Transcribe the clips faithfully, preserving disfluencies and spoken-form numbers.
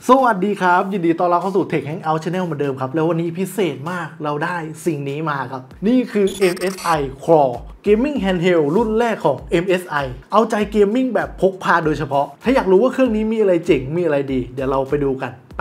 สวัสดีครับยินดีต้อนรับเข้าสู่ Tech Hangout Channel เหมือนเดิมครับแล้ววันนี้พิเศษมากเราได้สิ่งนี้มาครับนี่คือ เอ็ม เอส ไอ Claw Gaming Handheld รุ่นแรกของ เอ็ม เอส ไอ เอาใจเกมมิ่งแบบพกพาโดยเฉพาะถ้าอยากรู้ว่าเครื่องนี้มีอะไรเจ๋งมีอะไรดีเดี๋ยวเราไปดูกันไป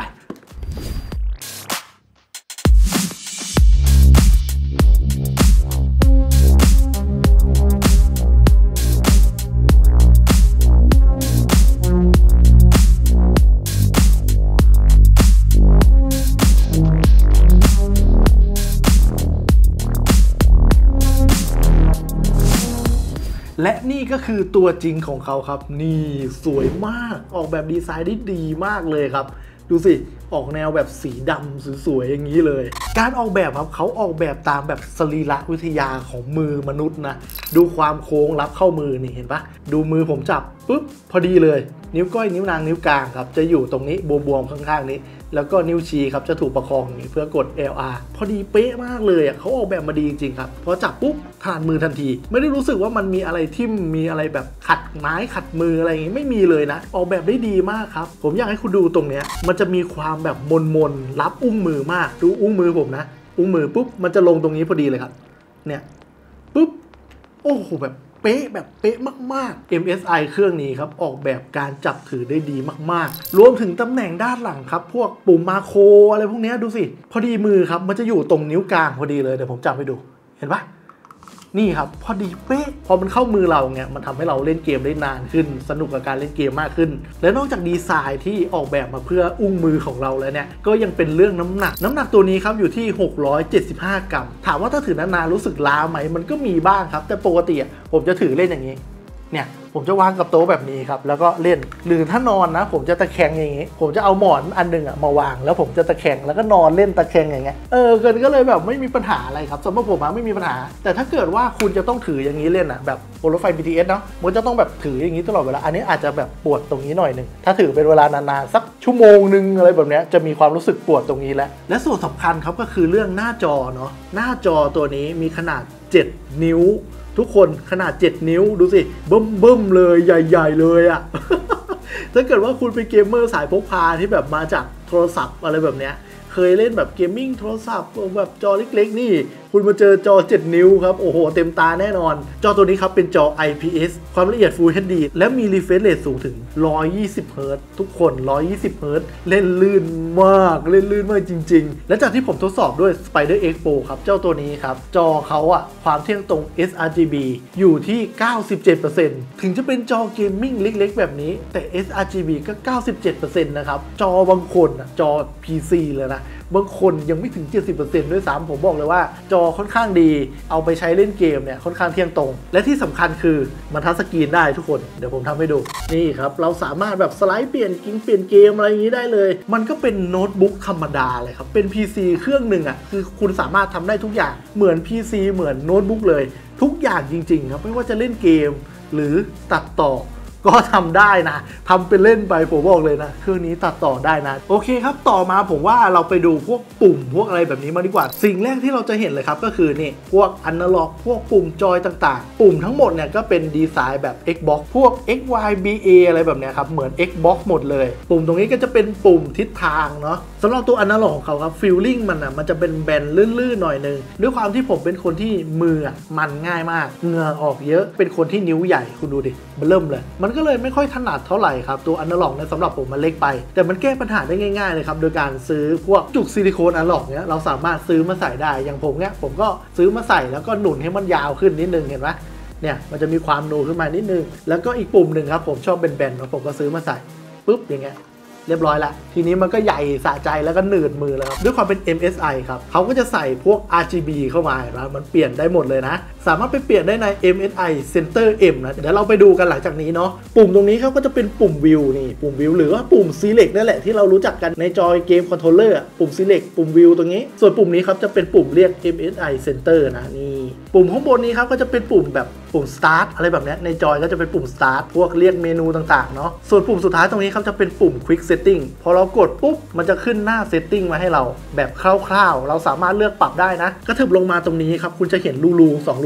และนี่ก็คือตัวจริงของเขาครับนี่สวยมากออกแบบดีไซน์ได้ดีมากเลยครับดูสิออกแนวแบบสีดำสวยๆอย่างนี้เลยการออกแบบครับเขาออกแบบตามแบบสรีระวิทยาของมือมนุษย์นะดูความโค้งรับเข้ามือนี่เห็นปะดูมือผมจับปุ๊บพอดีเลยนิ้วก้อยนิ้วนางนิ้วกลางครับจะอยู่ตรงนี้บวมๆข้างๆนี้แล้วก็นิ้วชี้ครับจะถูกประคองอย่างนี้เพื่อกด แอล อาร์ พอดีเป๊ะมากเลยอ่ะเขาออกแบบมาดีจริงๆครับพอจับปุ๊บถนัดมือทันทีไม่ได้รู้สึกว่ามันมีอะไรทิ่มมีอะไรแบบขัดไม้ขัดมืออะไรอย่างงี้ไม่มีเลยนะออกแบบได้ดีมากครับผมอยากให้คุณดูตรงเนี้ยมันจะมีความแบบมนๆรับอุ้งมือมากดูอุ้งมือผมนะอุ้งมือปุ๊บมันจะลงตรงนี้พอดีเลยครับเนี่ยปุ๊บโอ้โหแบบเป๊ะแบบเป๊ะมากๆ เอ็ม เอส ไอ เครื่องนี้ครับออกแบบการจับถือได้ดีมากๆรวมถึงตำแหน่งด้านหลังครับพวกปุ่มมาโครอะไรพวกนี้ดูสิพอดีมือครับมันจะอยู่ตรงนิ้วกลางพอดีเลยเดี๋ยวผมจับให้ดูเห็นปะนี่ครับพอดีเป๊ะพอมันเข้ามือเราเนี่ยมันทำให้เราเล่นเกมได้นานขึ้นสนุกกับการเล่นเกมมากขึ้นและนอกจากดีไซน์ที่ออกแบบมาเพื่ออุ้งมือของเราแล้วเนี่ยก็ยังเป็นเรื่องน้ำหนักน้ำหนักตัวนี้ครับอยู่ที่หกร้อยเจ็ดสิบห้ากรัมถามว่าถ้าถือนานๆรู้สึกล้าไหมมันก็มีบ้างครับแต่ปกติผมจะถือเล่นอย่างนี้เนี่ยผมจะวางกับโต๊ะแบบนี้ครับแล้วก็เล่นหรือถ้านอนนะผมจะตะแคงอย่างงี้ผมจะเอาหมอนอันนึงอ่ะมาวางแล้วผมจะตะแคงแล้วก็นอนเล่นตะแคงอย่างเงี้ยเออเกินก็เลยแบบไม่มีปัญหาอะไรครับสำหรับผมอะไม่มีปัญหาแต่ถ้าเกิดว่าคุณจะต้องถืออย่างนี้เล่นอ่ะแบบบนรถไฟ บี ที เอส เนาะมันจะต้องแบบถืออย่างนี้ตลอดเวลาอันนี้อาจจะแบบปวดตรงนี้หน่อยนึงถ้าถือเป็นเวลานานๆสักชั่วโมงนึงอะไรแบบนี้จะมีความรู้สึกปวดตรงนี้แล้วและส่วนสำคัญครับก็คือเรื่องหน้าจอเนาะหน้าจอตัวนี้มีขนาดเจ็ดนิ้วทุกคนขนาดเจ็ดนิ้วดูสิเบิ่มเบิ่มเลยใหญ่ๆเลยอะ่ะ ถ้าเกิดว่าคุณเป็นเกมเมอร์สายพกพาที่แบบมาจากโทรศัพท์อะไรแบบเนี้ยเคยเล่นแบบเกมมิ่งโทรศัพท์แบบจอเล็กๆนี่คุณมาเจอจอเจ็ดนิ้วครับโอ้โหเต็มตาแน่นอนจอตัวนี้ครับเป็นจอ ไอ พี เอส ความละเอียด Full เอช ดี และมี Refresh Rate สูงถึงหนึ่งร้อยยี่สิบเฮิร์ตซ์ทุกคนหนึ่งร้อยยี่สิบเฮิร์ตซ์เล่นลื่นมากเล่นลื่นมากจริงๆและจากที่ผมทดสอบด้วย SpiderX Pro ครับเจ้าตัวนี้ครับจอเขาอะความเที่ยงตรง เอส อาร์ จี บี อยู่ที่ เก้าสิบเจ็ดเปอร์เซ็นต์ ถึงจะเป็นจอเกมมิ่งเล็กๆแบบนี้แต่ เอส อาร์ จี บี ก็ เก้าสิบเจ็ดเปอร์เซ็นต์ นะครับจอบางคนอะจอ พี ซี เลยนะบางคนยังไม่ถึง เจ็ดสิบเปอร์เซ็นต์ ด้วยซ้ำผมบอกเลยว่าจอค่อนข้างดีเอาไปใช้เล่นเกมเนี่ยค่อนข้างเที่ยงตรงและที่สำคัญคือมันทัชสกรีนได้ทุกคนเดี๋ยวผมทำให้ดูนี่ครับเราสามารถแบบสไลด์เปลี่ยนกิ้งเปลี่ยนเกมอะไรอย่างนี้ได้เลยมันก็เป็นโน้ตบุ๊กธรรมดาเลยครับเป็น พี ซี เครื่องหนึ่งอ่ะคือคุณสามารถทำได้ทุกอย่างเหมือน พี ซี เหมือนโน้ตบุ๊กเลยทุกอย่างจริงๆครับไม่ว่าจะเล่นเกมหรือตัดต่อก็ทำได้นะทำเป็นเล่นไปผมบอกเลยนะเครื่องนี้ตัดต่อได้นะโอเคครับต่อมาผมว่าเราไปดูพวกปุ่มพวกอะไรแบบนี้มาดีกว่าสิ่งแรกที่เราจะเห็นเลยครับก็คือนี่พวกอนาล็อกพวกปุ่มจอยต่างๆปุ่มทั้งหมดเนี่ยก็เป็นดีไซน์แบบ Xbox พวก เอ็กซ์ วาย บี เอ อะไรแบบเนี้ยครับเหมือน Xbox หมดเลยปุ่มตรงนี้ก็จะเป็นปุ่มทิศทางเนาะสำหรับตัวอนาล็อกของเขาครับฟีลลิ่งมันอ่ะมันจะเป็นแบนลื่นๆหน่อยนึงด้วยความที่ผมเป็นคนที่มือมันง่ายมากเหงื่อออกเยอะเป็นคนที่นิ้วใหญ่คุณดูดิมันเริ่มเลยมันก็เลยไม่ค่อยถนัดเท่าไหร่ครับตัวอนาล็อกเนี่ยสำหรับผมมันเล็กไปแต่มันแก้ปัญหาได้ง่ายๆเลยครับโดยการซื้อพวกจุกซิลิโคนอนาล็อกเนี่ยเราสามารถซื้อมาใส่ได้อย่างผมเนี่ยผมก็ซื้อมาใส่แล้วก็หนุนให้มันยาวขึ้นนิดนึงเห็นไหมเนี่ยมันจะมีความนูขึ้นมานิดนึงแล้วก็อีกปุ่มหนึ่งครับผมชอบแบนๆแล้วผมก็ซื้อมาใส่ปุ๊บอย่างเงี้ยเรียบร้อยละทีนี้มันก็ใหญ่สะใจแล้วก็หนืดมือแล้วครับด้วยความเป็น เอ็ม เอส ไอ ครับเขาก็จะใส่พวก อาร์ จี บี เข้ามาแล้วมันเปลี่ยนได้หมดเลยนะสามารถไปเปลี่ยนได้ใน เอ็ม เอส ไอ Center M นะเดี๋ยวเราไปดูกันหลังจากนี้เนาะปุ่มตรงนี้เขาก็จะเป็นปุ่มวิวนี่ปุ่มวิวหรือว่าปุ่ม Select นั่นแหละที่เรารู้จักกันในจอยเกมคอนโทรลเลอร์ปุ่ม Select ปุ่มวิวตรงนี้ส่วนปุ่มนี้ครับจะเป็นปุ่มเรียก เอ็ม เอส ไอ Center นะนี่ปุ่มข้างบนนี้ครับก็จะเป็นปุ่มแบบปุ่ม Start อะไรแบบนี้ในจอยก็จะเป็นปุ่ม Start พวกเรียกเมนูต่างๆเนาะส่วนปุ่มสุดท้ายตรงนี้ครับจะเป็นปุ่ม Quick Setting พอเรากดปุ๊บมันจะขึ้นหน้า Setting มาให้เราแบบคร่าวๆเราสามารถเลือกปรับได้นะกระเถิบลงมาตรงนี้ครับคุณจะเห็นรูๆสองรู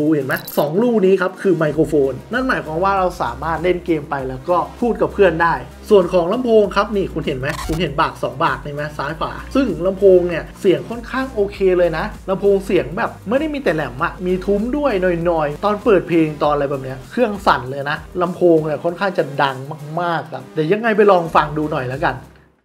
เห็นไหมสองรูนี้ครับคือไมโครโฟนนั่นหมายความว่าเราสามารถเล่นเกมไปแล้วก็พูดกับเพื่อนได้ส่วนของลำโพงครับนี่คุณเห็นไหมคุณเห็นบากสองบากเห็นไหมซ้ายขวาซึ่งลำโพงเนี่ยเสียงค่อนข้างโอเคเลยนะลำโพงเสียงแบบไม่ได้มีแต่แหลมอะมีทุ้มด้วยหน่อยๆตอนเปิดเพลงตอนอะไรแบบเนี้ยเครื่องสั่นเลยนะลำโพงเนี่ยค่อนข้างจะดังมากๆครับเดี๋ยวยังไงไปลองฟังดูหน่อยแล้วกัน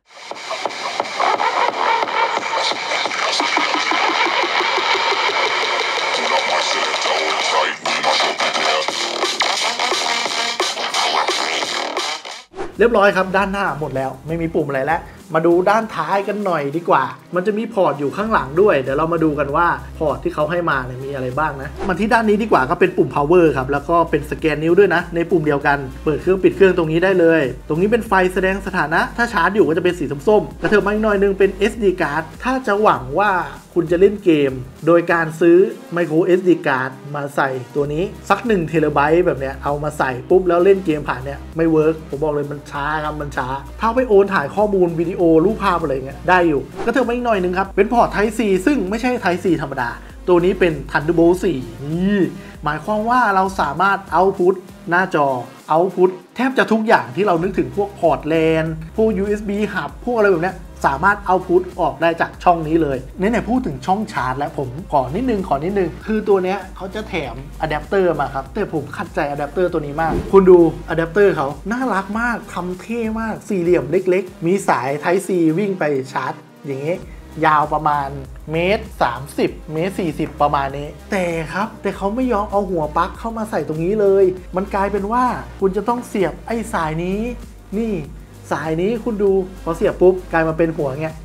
เรียบร้อยครับด้านหน้าหมดแล้วไม่มีปุ่มอะไรแล้วมาดูด้านท้ายกันหน่อยดีกว่ามันจะมีพอร์ตอยู่ข้างหลังด้วยเดี๋ยวเรามาดูกันว่าพอร์ตที่เขาให้มาเนี่ยมีอะไรบ้างนะมาที่ด้านนี้ดีกว่าก็เป็นปุ่ม power ครับแล้วก็เป็นสแกนนิ้วด้วยนะในปุ่มเดียวกันเปิดเครื่องปิดเครื่องตรงนี้ได้เลยตรงนี้เป็นไฟแสดงสถานะถ้าชาร์จอยู่ก็จะเป็นสีส้มๆกระเถิบมาอีกหน่อยนึงเป็น เอส ดี card ถ้าจะหวังว่าคุณจะเล่นเกมโดยการซื้อ micro เอส ดี card มาใส่ตัวนี้สักหนึ่งเทราไบต์แบบเนี้ยเอามาใส่ปุ๊บแล้วเล่นเกมผ่านเนี่ยไม่เวิร์กผมบอกเลยมันช้าครับมันช้าถ้าไปโอนถ่ายข้อมูลวิดีโอรูปภาพอะไรเงี้ยได้อยู่ก็เถิบมาอีกหน่อยนึงครับเป็นพอร์ต Type C ซึ่งไม่ใช่ Type C ธรรมดาตัวนี้เป็น Thunderbolt โฟร์นี่หมายความว่าเราสามารถเอาพุทหน้าจอเอาพุทแทบจะทุกอย่างที่เรานึกถึงพวกพอร์ตแลนพวก ยู เอส บี Hub พวกอะไรแบบเนี้ยสามารถเอาพุทออกได้จากช่องนี้เลยไหนๆพูดถึงช่องชาร์จแล้วผมขอนิดนึงขอนิดนึงคือตัวเนี้ยเขาจะแถมอะแดปเตอร์มาครับแต่ผมขัดใจอะแดปเตอร์ตัวนี้มากคุณดูอะแดปเตอร์เขาน่ารักมากทำเท่มากสี่เหลี่ยมเล็กๆมีสาย Type C วิ่งไปชาร์จอย่างงี้ยาวประมาณเมตรสามสิบเมตรสี่สิบประมาณนี้แต่ครับแต่เขาไม่ยอมเอาหัวปลั๊กเข้ามาใส่ตรงนี้เลยมันกลายเป็นว่าคุณจะต้องเสียบไอ้สายนี้นี่สายนี้คุณดูพอเสียบปุ๊บกลายมาเป็นหัวเงี้ย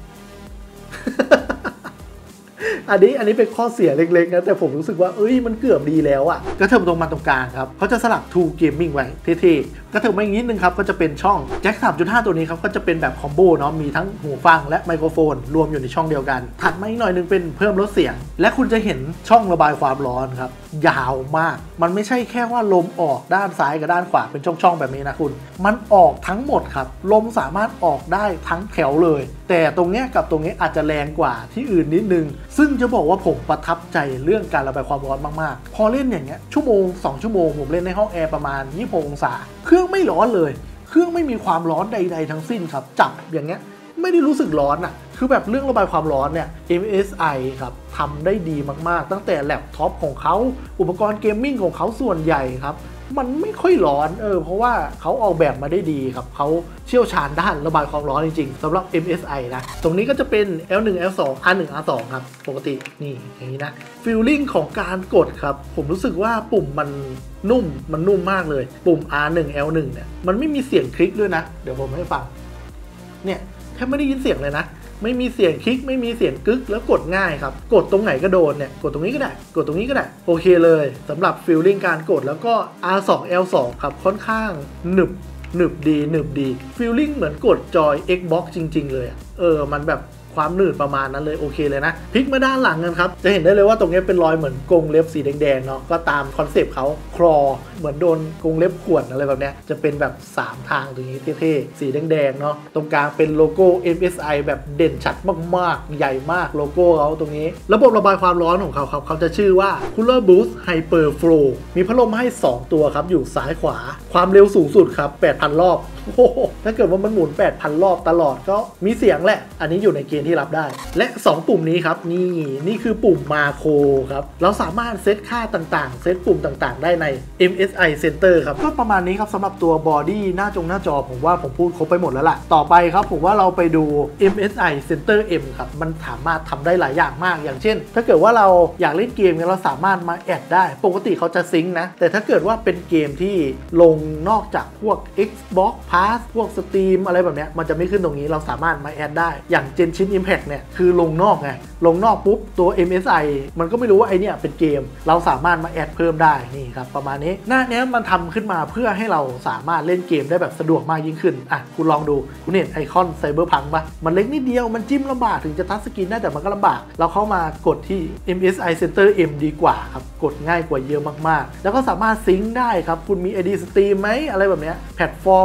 อันนี้อันนี้เป็นข้อเสียเล็กๆนะแต่ผมรู้สึกว่าเอ้ยมันเกือบดีแล้วอะ่ะก็เทิมตรงมาตรงกลางครับเขาจะสลัก True Gaming ไว้เท่ๆก็เทิมมาอีกนิดนึงครับก็จะเป็นช่องแจ็ค สามจุดห้า ตัวนี้ครับก็จะเป็นแบบคอมโบเนาะมีทั้งหูฟังและไมโครโฟนรวมอยู่ในช่องเดียวกันถัดมาอีกหน่อยนึงเป็นเพิ่มลดเสียงและคุณจะเห็นช่องระบายความร้อนครับยาวมากมันไม่ใช่แค่ว่าลมออกด้านซ้ายกับด้านขวาเป็นช่องๆแบบนี้นะคุณมันออกทั้งหมดครับลมสามารถออกได้ทั้งแถวเลยแต่ตรงเนี้ยกับตรงนี้อาจจะแรงกว่าที่อื่นนิดนึงซึ่งจะบอกว่าผมประทับใจเรื่องการระบายความร้อนมากๆพอเล่นอย่างเงี้ยชั่วโมงสองชั่วโมงผมเล่นในห้องแอร์ประมาณยี่สิบหกองศาเครื่องไม่ร้อนเลยเครื่องไม่มีความร้อนใดๆทั้งสิ้นครับจับอย่างเงี้ยไม่ได้รู้สึกร้อนอ่ะคือแบบเรื่องระบายความร้อนเนี่ย เอ็ม เอส ไอ ครับทำได้ดีมากๆตั้งแต่แล็ปท็อปของเขาอุปกรณ์เกมมิ่งของเขาส่วนใหญ่ครับมันไม่ค่อยร้อนเออเพราะว่าเขาออกแบบมาได้ดีครับเขาเชี่ยวชาญด้านระบายความร้อนจริงๆสำหรับ เอ็ม เอส ไอ นะตรงนี้ก็จะเป็น แอล หนึ่ง แอล สอง อาร์ หนึ่ง อาร์ สอง ครับปกตินี่อย่างนี้นะฟีลลิ่งของการกดครับผมรู้สึกว่าปุ่มมันนุ่มมันนุ่มมากเลยปุ่ม อาร์ หนึ่ง แอล หนึ่ง เนี่ยมันไม่มีเสียงคลิกด้วยนะเดี๋ยวผมให้ฟังเนี่ยแทบไม่ได้ยินเสียงเลยนะไม่มีเสียงคลิกไม่มีเสียงกึกแล้วกดง่ายครับกดตรงไหนก็โดนเนี่ยกดตรงนี้ก็ได้กดตรงนี้ก็ได้โอเคเลยสำหรับฟีลลิ่งการกดแล้วก็ อาร์ สอง แอล สอง ครับค่อนข้างหนึบหนึบดีหนึบดีฟีลลิ่งเหมือนกดจอย Xbox จริงๆเลยเออมันแบบความหนืดประมาณนั้นเลยโอเคเลยนะพลิกมาด้านหลังกันครับจะเห็นได้เลยว่าตรงนี้เป็นรอยเหมือนกรงเล็บสีแดงๆเนาะก็ตามคอนเซปต์เขาคลอเหมือนโดนกรงเล็บข่วนอะไรแบบนี้จะเป็นแบบสามทางตรงนี้เท่ๆสีแดงๆเนาะตรงกลางเป็นโลโก้ เอ็ม เอส ไอ แบบเด่นชัดมากๆใหญ่มากโลโก้เขาตรงนี้ระบบระบายความร้อนของเขาครับเขาจะชื่อว่า Cooler Boost Hyper Flow มีพัดลมให้สองตัวครับอยู่ซ้ายขวาความเร็วสูงสุดครับ แปดพัน รอบโอ้โหถ้าเกิดว่ามันหมุน แปดพัน รอบตลอดก็มีเสียงแหละอันนี้อยู่ในเกณฑ์ที่รับได้และสองปุ่มนี้ครับนี่นี่คือปุ่มมาโครครับเราสามารถเซตค่าต่างๆเซตปุ่มต่างๆได้ใน เอ็ม เอส ไอ Center ครับก็ประมาณนี้ครับสำหรับตัวบอดี้หน้าจงหน้าจอผมว่าผมพูดครบไปหมดแล้วล่ะต่อไปครับผมว่าเราไปดู เอ็ม เอส ไอ Center M ครับมันสามารถทำได้หลายอย่างมากอย่างเช่นถ้าเกิดว่าเราอยากเล่นเกมเนี่ยเราสามารถมาแอดได้ปกติเขาจะซิงค์นะแต่ถ้าเกิดว่าเป็นเกมที่ลงนอกจากพวก Xbox Pass พวก Steam อะไรแบบเนี้ยมันจะไม่ขึ้นตรงนี้เราสามารถมาแอดได้อย่าง Genshin Impact เนี่ยคือลงนอกไงลงนอกปุ๊บตัว เอ็ม เอส ไอ มันก็ไม่รู้ว่าไอเนี่ยเป็นเกมเราสามารถมาแอดเพิ่มได้นี่ครับประมาณนี้หน้านี้มันทำขึ้นมาเพื่อให้เราสามารถเล่นเกมได้แบบสะดวกมากยิ่งขึ้นอ่ะคุณลองดูคุณเห็นไอคอนไซเบอร์พังปะมันเล็กนิดเดียวมันจิ้มลำบากถึงจะทัชสกรีนได้แต่มันก็ลำบากเราเข้ามากดที่ เอ็ม เอส ไอ Center M ดีกว่าครับกดง่ายกว่าเยอะมากๆแล้วก็สามารถซิงค์ได้ครับคุณมี ไอ ดี Steam ไหมอะไรแบบเนี้ยแพลตฟอร์มไหนคุณ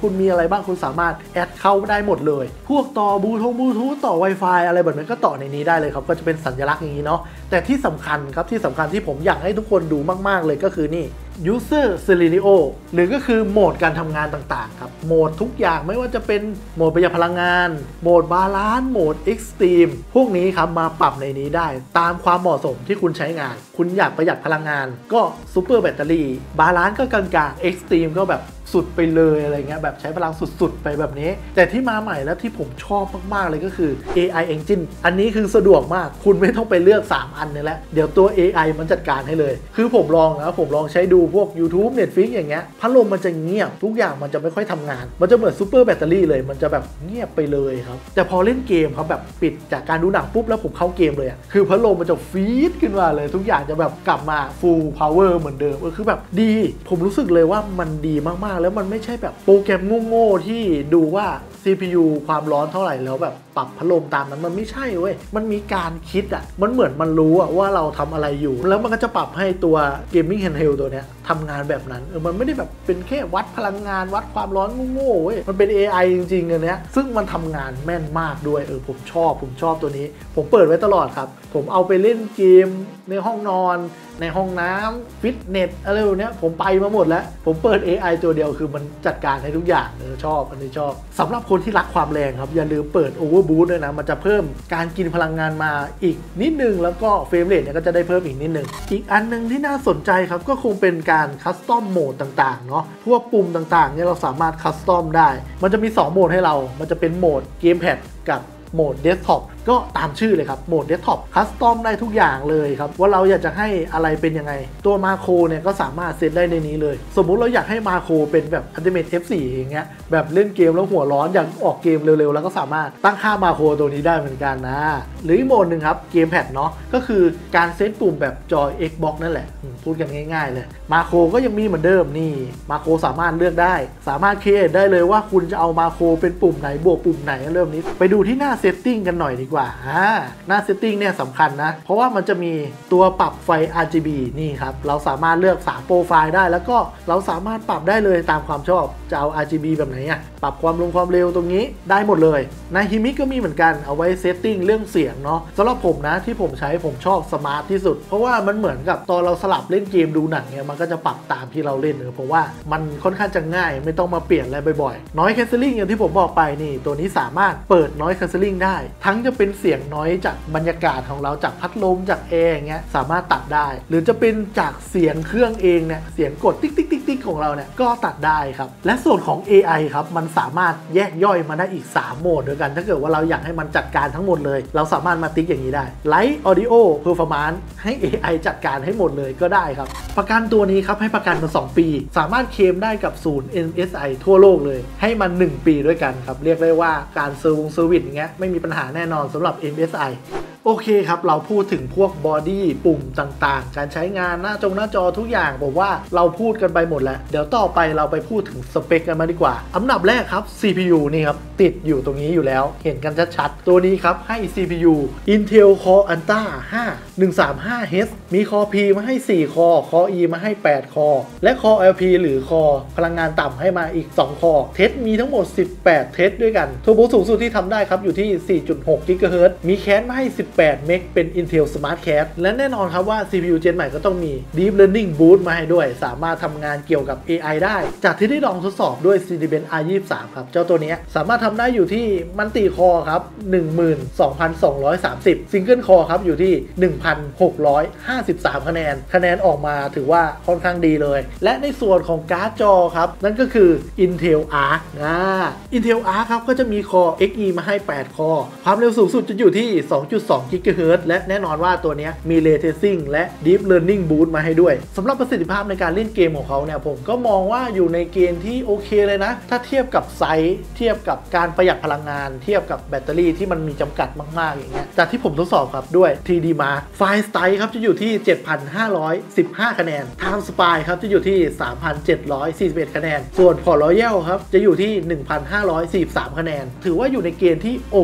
คุณมีอะไรบ้างคุณสามารถแอดเข้าได้หมดเลยพวกต่อบลูทูธบลูทูธต่อ Wi-Fi อะไรแบบนั้นก็ต่อในนี้ได้เลยครับก็จะเป็นสัญลักษณ์อย่างนี้เนาะแต่ที่สำคัญครับที่สำคัญที่ผมอยากให้ทุกคนดูมากๆเลยก็คือนี่ User Scenario หรือก็คือโหมดการทำงานต่างๆครับโหมดทุกอย่างไม่ว่าจะเป็นโหมดประหยัดพลังงานโหมดบาลานซ์โหมด Extreme พวกนี้ครับมาปรับในนี้ได้ตามความเหมาะสมที่คุณใช้งานคุณอยากประหยัดพลังงานก็ซูเปอร์แบตเตอรี่บาลานซ์ก็กลางๆ Extreme ก็แบบสุดไปเลยอะไรเงี้ยแบบใช้พลังสุดๆไปแบบนี้แต่ที่มาใหม่แล้วที่ผมชอบมากๆเลยก็คือ เอ ไอ Engine อันนี้คือสะดวกมากคุณไม่ต้องไปเลือกสามอันนี่แหละเดี๋ยวตัว เอ ไอ มันจัดการให้เลยคือผมลองนะผมลองใช้ดูพวก YouTube Netflix อย่างเงี้ยพัดลมมันจะเงียบทุกอย่างมันจะไม่ค่อยทำงานมันจะเหมือนซูเปอร์แบตเตอรี่เลยมันจะแบบเงียบไปเลยครับแต่พอเล่นเกมครับแบบปิดจากการดูหนังปุ๊บแล้วผมเข้าเกมเลยอ่ะคือพัดลมมันจะฟีดขึ้นมาเลยทุกอย่างจะแบบกลับมา full power เหมือนเดิมเออคือแบบดีผมรู้สึกเลยว่ามันดีมากๆแล้วมันไม่ใช่แบบโปรแกรมโง่ๆที่ดูว่า ซี พี ยู ความร้อนเท่าไหร่แล้วแบบปรับพัดลมตามนั้นมันไม่ใช่เว้ยมันมีการคิดอ่ะมันเหมือนมันรู้อ่ะว่าเราทำอะไรอยู่แล้วมันก็จะปรับให้ตัว Gaming Handheld ตัวเนี้ยทำงานแบบนั้นเออมันไม่ได้แบบเป็นแค่วัดพลังงานวัดความร้อนโง่ๆเว้ยมันเป็น เอ ไอ จริงๆอันเนี้ยซึ่งมันทำงานแม่นมากด้วยเออผมชอบผมชอบตัวนี้ผมเปิดไว้ตลอดครับผมเอาไปเล่นเกมในห้องนอนในห้องน้ำฟิตเนสอะไรแบบนี้ผมไปมาหมดแล้วผมเปิด เอ ไอ ตัวเดียวคือมันจัดการให้ทุกอย่างเออชอบอันนี้ชอบสำหรับคนที่รักความแรงครับอย่าลืมเปิด Overboost ด้วยนะมันจะเพิ่มการกินพลังงานมาอีกนิดนึงแล้วก็เฟรมเรทเนี่ยก็จะได้เพิ่มอีกนิดนึงอีกอันนึงที่น่าสนใจครับก็คงเป็นการคัสตอมโหมดต่างๆเนาะพวกปุ่มต่างๆเนี่ยเราสามารถคัสตอมได้มันจะมีสองโหมดให้เรามันจะเป็นโหมดเกมแพดกับโหมดเดสก์ท็อปก็ตามชื่อเลยครับโหมดเดสก์ท็อปคัสตอมได้ทุกอย่างเลยครับว่าเราอยากจะให้อะไรเป็นยังไงตัวมาโครเนี่ยก็สามารถเซตได้ในนี้เลยสมมุติเราอยากให้มาโครเป็นแบบ Ultimate เอฟ โฟร์ อย่างเงี้ยแบบเล่นเกมแล้วหัวร้อนอยากออกเกมเร็วๆแล้วก็สามารถตั้งค่ามาโครตัวนี้ได้เหมือนกันนะหรืออีกโหมดหนึ่งครับเกมแพดเนาะก็คือการเซตปุ่มแบบจอย Xbox นั่นแหละพูดกันง่ายๆเลยมาโครก็ยังมีเหมือนเดิมนี่มาโครสามารถเลือกได้สามารถครีเอทได้เลยว่าคุณจะเอามาโครเป็นปุ่มไหนบวกปุ่มไหนเริ่มนี้ไปดูที่หน้าเซตติ้งกันหน่อยดีกว่าหน้าเซตติ้งเนี่ยสำคัญนะเพราะว่ามันจะมีตัวปรับไฟ อาร์ จี บี นี่ครับเราสามารถเลือกสามโปรไฟล์ได้แล้วก็เราสามารถปรับได้เลยตามความชอบจะเอา อาร์ จี บี แบบไหนอ่ะปรับความลงความเร็วตรงนี้ได้หมดเลยในฮิมิก็มีเหมือนกันเอาไว้เซตติ้งเรื่องเสียงเนาะสำหรับผมนะที่ผมใช้ผมชอบสมาร์ทที่สุดเพราะว่ามันเหมือนกับตอนเราสลับเล่นเกมดูหนังเนี่ยมันก็จะปรับตามที่เราเล่นเออเพราะว่ามันค่อนข้างจะง่ายไม่ต้องมาเปลี่ยนอะไรบ่อยๆน้อยแคสเซิลิ่งอย่างที่ผมบอกไปนี่ตัวนี้สามารถเปิดน้อยแคสเซิลิ่งได้ทั้งจะเป็นเสียงน้อยจากบรรยากาศของเราจากพัดลมจากแอร์อย่างเงี้ยสามารถตัดได้หรือจะเป็นจากเสียงเครื่องเองเนี่ยเสียงกดติ๊กติ๊กติ๊กติ๊กของเราเนี่ยก็ตัดได้ครับและส่วนของ เอ ไอ ครับมันสามารถแยกย่อยมาได้อีกสามโหมดด้วยกันถ้าเกิดว่าเราอยากให้มันจัดการทั้งหมดเลยเราสามารถมาติ๊กอย่างนี้ได้ Light Audio Performance ให้ เอ ไอ จัดการให้หมดเลยก็ได้ครับประกันตัวนี้ครับให้ประกันมาสองปีสามารถเคลมได้กับศูนย์ เอ็น เอส ไอ ทั่วโลกเลยให้มันหนึ่งปีด้วยกันครับเรียกได้ว่าการเซอร์วงเซอร์วิสอย่างเงี้ยไม่มีปัญหาแน่นอนสำหรับ เอ็น เอส ไอโอเคครับเราพูดถึงพวกบอดี้ปุ่มต่างๆการใช้งานหน้าจงหน้าจอทุกอย่างผมว่าเราพูดกันไปหมดแล้วเดี๋ยวต่อไปเราไปพูดถึงสเปคกันมาดีกว่าอันดับแรกครับ ซี พี ยู นี่ครับติดอยู่ตรงนี้อยู่แล้วเห็นกันชัดๆตัวนี้ครับให้ ซี พี ยู Intel Core Ultra ห้า หนึ่งสามห้า เอช มี Core P มาให้สี่คอ Core E มาให้แปดคอและ Core แอล พี หรือ Core พลังงานต่ำให้มาอีกสองคอเทสมีทั้งหมดสิบแปดเทสด้วยกันทัวร์โบสูงสุดที่ทำได้ครับอยู่ที่ สี่จุดหก กิกะเฮิรตซ์ มีแคสมาให้สิบแปดเมกเป็น Intel Smart Cache และแน่นอนครับว่า ซี พี ยู Gen ใหม่ก็ต้องมี Deep Learning Boost มาให้ด้วยสามารถทำงานเกี่ยวกับ เอ ไอ ได้จากที่ได้ลองทดสอบด้วย Cinebench อาร์ ยี่สิบสาม ครับเจ้าตัวนี้สามารถทำได้อยู่ที่มัลติคอร์ครับ หนึ่งหมื่นสองพันสองร้อยสามสิบ ซิงเกิลคอร์ครับอยู่ที่ หนึ่งพันหกร้อยห้าสิบสาม คะแนนคะแนนออกมาถือว่าค่อนข้างดีเลยและในส่วนของการ์ดจอครับนั่นก็คือ Intel Arc นะ Intel Arc ครับก็จะมีคอ เอ็กซ์ อี มาให้แปดคอความเร็วสูงสุดจะอยู่ที่ สองจุดสอง กิกะเฮิรตซ์ และแน่นอนว่าตัวนี้มี Ray Tracing และ Deep Learning Boost มาให้ด้วยสำหรับประสิทธิภาพในการเล่นเกมของเขาเนี่ยผมก็มองว่าอยู่ในเกณฑ์ที่โอเคเลยนะถ้าเทียบกับไซส์เทียบกับการประหยัดพลังงานเทียบกับแบตเตอรี่ที่มันมีจำกัดมากๆอย่างเงี้ยจากที่ผมทดสอบครับด้วย ทรี ดี Mark ไฟล์ Style ครับจะอยู่ที่ เจ็ดพันห้าร้อยสิบห้า คะแนน Time Spy ครับจะอยู่ที่ สามพันเจ็ดร้อยสี่สิบเอ็ด คะแนนส่วน Port Royal ครับจะอยู่ที่ หนึ่งพันห้าร้อยสี่สิบสาม คะแนนถือว่าอยู่ในเกณฑ์ที่โอ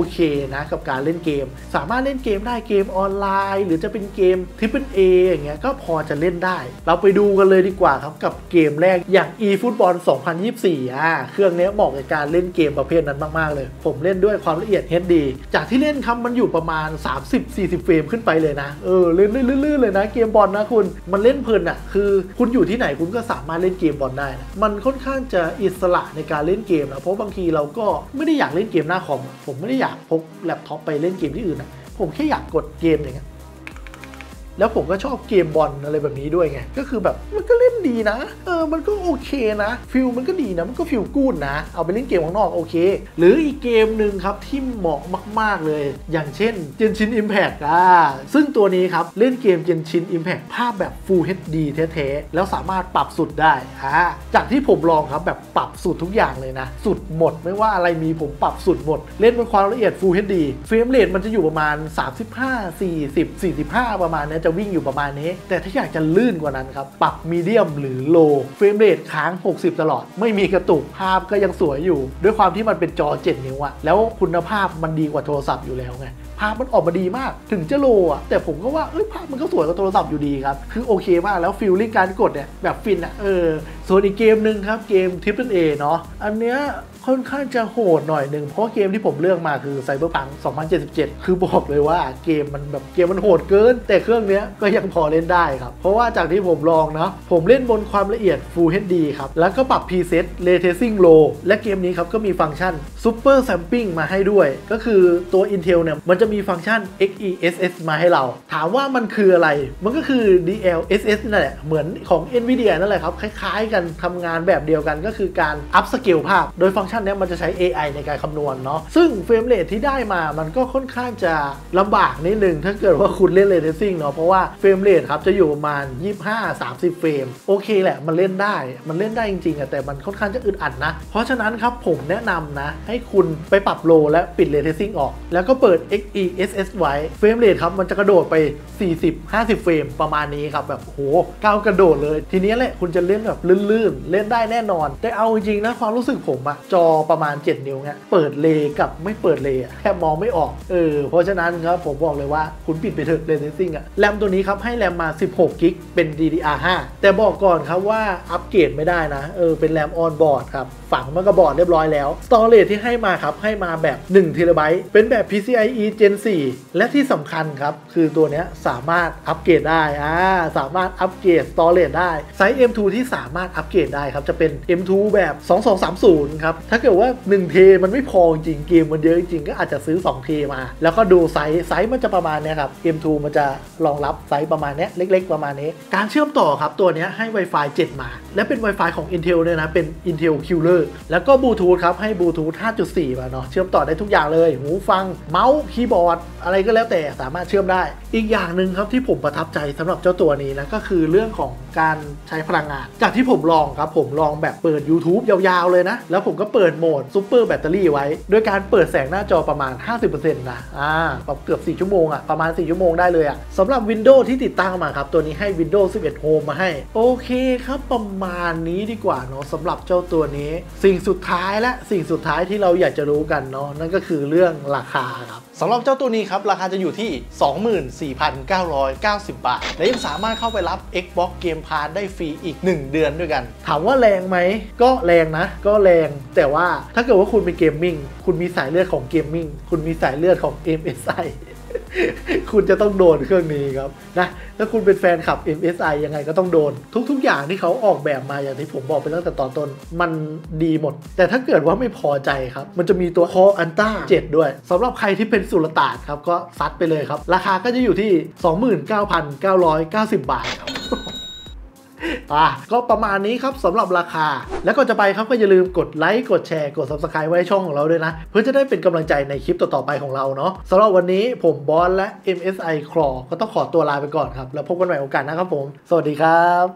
เคนะกับการเล่นเกมสามารถเล่นเกมได้เกมออนไลน์หรือจะเป็นเกม ทริปเปิล เอ อย่างเงี้ยก็พอจะเล่นได้เราไปดูกันเลยดีกว่าครับกับเกมแรกอย่าง eFootball สองพันยี่สิบสี่อ่ะเครื่องนี้เหมาะกับการเล่นเกมประเภทนั้นมากๆเลยผมเล่นด้วยความละเอียด เอช ดี จากที่เล่นครับมันอยู่ประมาณ สามสิบสี่สิบ เฟรมขึ้นไปเลยนะเออเล่นลื่นๆเลยนะเกมบอลนะคุณมันเล่นเพลินอ่ะคือคุณอยู่ที่ไหนคุณก็สามารถเล่นเกมบอลได้นะมันค่อนข้างจะอิสระในการเล่นเกมนะเพราะบางทีเราก็ไม่ได้อยากเล่นเกมหน้าคอมผมไม่ได้อยากพกแล็ปท็อปไปเล่นเกมที่อื่นนะผมแค่อยากกดเกมอย่างเงี้ยแล้วผมก็ชอบเกมบอลอะไรแบบนี้ด้วยไงก็คือแบบมันก็เล่นดีนะเออมันก็โอเคนะฟิลมันก็ดีนะมันก็ฟิลกู๊ดนะเอาไปเล่นเกมข้างนอกโอเคหรืออีกเกมหนึ่งครับที่เหมาะมากๆเลยอย่างเช่น Genshin Impact อ่ะซึ่งตัวนี้ครับเล่นเกม Genshin Impact ภาพแบบ Full เอช ดี แท้ๆแล้วสามารถปรับสุดได้อ่าจากที่ผมลองครับแบบปรับสุดทุกอย่างเลยนะสุดหมดไม่ว่าอะไรมีผมปรับสุดหมดเล่นเป็นความละเอียด Full เอช ดี เฟรมเรทมันจะอยู่ประมาณสามสิบห้า สี่สิบ สี่สิบห้าประมาณนี้จะวิ่งอยู่ประมาณนี้แต่ถ้าอยากจะลื่นกว่านั้นครับปรับมีเดียมหรือโลเฟรมเรทค้างหกสิบตลอดไม่มีกระตุกภาพก็ยังสวยอยู่ด้วยความที่มันเป็นจอเจ็ดนิ้วอะแล้วคุณภาพมันดีกว่าโทรศัพท์อยู่แล้วไงภาพมันออกมาดีมากถึงจะโลอะแต่ผมก็ว่าเอ้ยภาพมันก็สวยกว่าโทรศัพท์อยู่ดีครับคือโอเคมากแล้วฟีลลิ่งการกดเนี่ยแบบฟินอะเออส่วนอีกเกมหนึ่งครับเกม ทริปเปิล เอ เนาะอันเนี้ยค่อนข้างจะโหดหน่อยหนึ่งเพราะเกมที่ผมเลือกมาคือ Cyberpunk สองพันเจ็ดสิบเจ็ดคือบอกเลยว่าเกมมันแบบเกมมันโหดเกินแต่เครื่องนี้ก็ยังพอเล่นได้ครับเพราะว่าจากที่ผมลองนะผมเล่นบนความละเอียด Full เอช ดี ครับแล้วก็ปรับ Preset Ray Tracing Low และเกมนี้ครับก็มีฟังก์ชัน Super Sampling มาให้ด้วยก็คือตัว Intel เนี่ยมันจะมีฟังก์ชัน เอ็กซ์ อี เอส เอส มาให้เราถามว่ามันคืออะไรมันก็คือ ดี แอล เอส เอส นั่นแหละเหมือนของ Nvidia นั่นแหละครับคล้ายๆกันทำงานแบบเดียวกันก็คือการ Up Scale ภาพโดยฟังก์ชันนี้มันจะใช้ เอ ไอ ในการคำนวณเนาะซึ่งเฟรมเรทที่ได้มามันก็ค่อนข้างจะลำบากนิดนึงถ้าเกิดว่าคุณเล่น Ray Tracing เนาะเพราะว่าเฟรมเรทครับจะอยู่ประมาณยี่สิบห้า สามสิบ เฟรมโอเคแหละมันเล่นได้มันเล่นได้จริงๆอะแต่มันค่อนข้างจะอึดอัดนะเพราะฉะนั้นครับผมแนะนำนะให้คุณไปปรับโลและปิด Ray Tracing ออกแล้วก็เปิด เอ็กซ์ อี เอส เอส ไว้เฟรมเรทครับมันจะกระโดดไปสี่สิบ ห้าสิบ เฟรมประมาณนี้ครับแบบโหก้าวกระโดดเลยทีนี้แหละคุณจะเล่นแบบลื่นๆเล่นได้แน่นอนแต่เอาจริงๆนะความรู้สึกผมอะจอประมาณเจ็ดนิ้วเนี่ยเปิดเลกับไม่เปิดเลแทบมองไม่ออกเออเพราะฉะนั้นครับผมบอกเลยว่าคุณปิดไปเถอะ Ray Tracing อะแรมตัวนี้ครับให้แรมมาสิบหกกิกเป็น ดี ดี อาร์ ไฟว์ แต่บอกก่อนครับว่าอัปเกรดไม่ได้นะเออเป็นแรมออนบอร์ดครับฝังมากับบอร์ดเรียบร้อยแล้ว Storage ที่ให้มาครับให้มาแบบหนึ่ง ที บี เป็นแบบ พี ซี ไอ อี Gen โฟร์ และที่สำคัญครับคือตัวนี้สามารถอัปเกรดได้อ่าสามารถอัปเกรด Storage ได้ไซส์ เอ็ม ทู ที่สามารถอัปเกรดได้ครับจะเป็น เอ็ม ทู แบบสองพันสองร้อยสามสิบครับถ้าเกิดว่าหนึ่ง เท มันไม่พอจริงเกมมันเยอะจริงก็อาจจะซื้อสอง เท มาแล้วก็ดูไซส์ไซส์มันจะประมาณนี้ครับ เอ็ม ทู มันจะรองรับไซส์ประมาณนี้เล็กๆประมาณนี้การเชื่อมต่อครับตัวนี้ให้ Wi-Fi เซเว่น มาและเป็น Wi-Fi ของ Intel ด้วยนะเป็น Intel Killer แล้วก็ Bluetooth ครับให้ Bluetooth ห้าจุดสี่ มาเนาะเชื่อมต่อได้ทุกอย่างเลยหูฟังเมาส์คีย์บอร์ดอะไรก็แล้วแต่สามารถเชื่อมได้อีกอย่างหนึ่งครับที่ผมประทับใจสำหรับเจ้าตัวนี้นะก็คือเรื่องของการใช้พลังงานจากที่ผมลองครับผมลองแบบเปิด YouTube ยาวๆเลยนะแล้วผมก็เปิดโหมด Super Battery ไว้โดยการเปิดแสงหน้าจอประมาณ ห้าสิบเปอร์เซ็นต์ นะอ่าเกือบสี่ชั่วโมงอะประมาณสี่ชั่วโมงได้เลยอะสำหรับ Windows ที่ติดตั้งมาครับตัวนี้ให้ Windows สิบเอ็ด Home มาให้โอเคครับประมาณนี้ดีกว่าเนาะสำหรับเจ้าตัวนี้สิ่งสุดท้ายและสิ่งสุดท้ายที่เราอยากจะรู้กันเนาะนั่นก็คือเรื่องราคาครับสำหรับเจ้าตัวนี้ครับราคาจะอยู่ที่ สองหมื่นสี่พันเก้าร้อยเก้าสิบ บาทและยังสามารถเข้าไปรับ Xbox Game Pass ได้ฟรีอีกหนึ่งเดือนด้วยกันถามว่าแรงไหมก็แรงนะก็แรงแต่ว่าถ้าเกิดว่าคุณเป็นเกมมิ่งคุณมีสายเลือดของเกมมิ่งคุณมีสายเลือดของ เอ็ม เอส ไอ คุณจะต้องโดนเครื่องนี้ครับนะถ้าคุณเป็นแฟนคลับ เอ็ม เอส ไอ ยังไงก็ต้องโดนทุกๆอย่างที่เขาออกแบบมาอย่างที่ผมบอกไปตั้งแต่ตอนต้นมันดีหมดแต่ถ้าเกิดว่าไม่พอใจครับมันจะมีตัว Core Ultra เซเว่น ด้วยสำหรับใครที่เป็นสุลต่านครับก็ซัดไปเลยครับราคาก็จะอยู่ที่ สองหมื่นเก้าพันเก้าร้อยเก้าสิบ บาทครับอ่ะก็ประมาณนี้ครับสำหรับราคาแล้วก็จะไปครับก็อย่าลืมกดไลค์กดแชร์กด ซับสไครบ์ ไว้ช่องของเราด้วยนะเพื่อจะได้เป็นกำลังใจในคลิปต่อๆไปของเราเนาะสำหรับวันนี้ผมบอสและ เอ็ม เอส ไอ Claw ก็ต้องขอตัวลาไปก่อนครับแล้วพบกันใหม่โอกาสหน้าครับผมสวัสดีครับ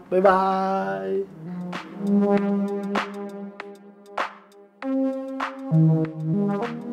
บ๊ายบาย